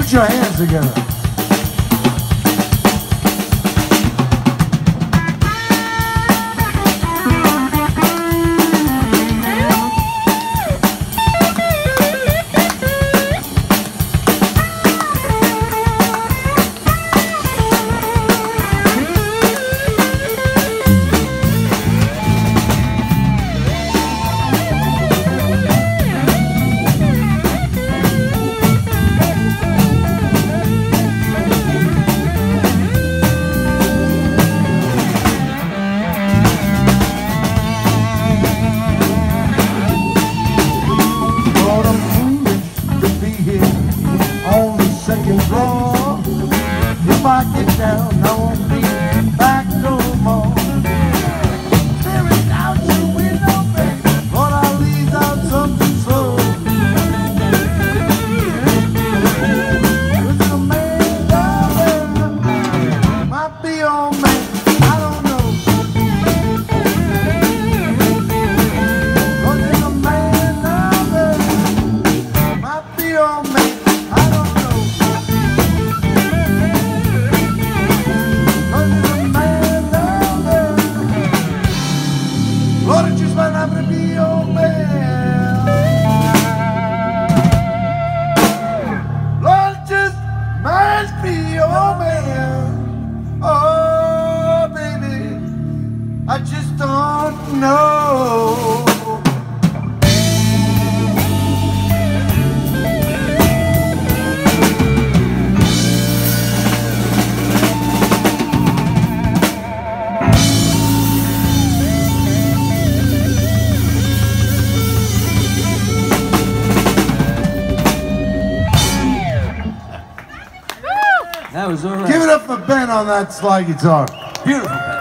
Put your hands together. If I get down, I won't be back no more. Staring out your window, baby, Lord, I'll leave out something slow. There's a man down there, might be your man, I don't know. Lord, there's a man down there, might be your man. Lord, it just might not be your man. Lord, it just might be your man. Oh, baby, I just don't know. That was all right. Give it up for Ben on that slide guitar. Beautiful, Ben.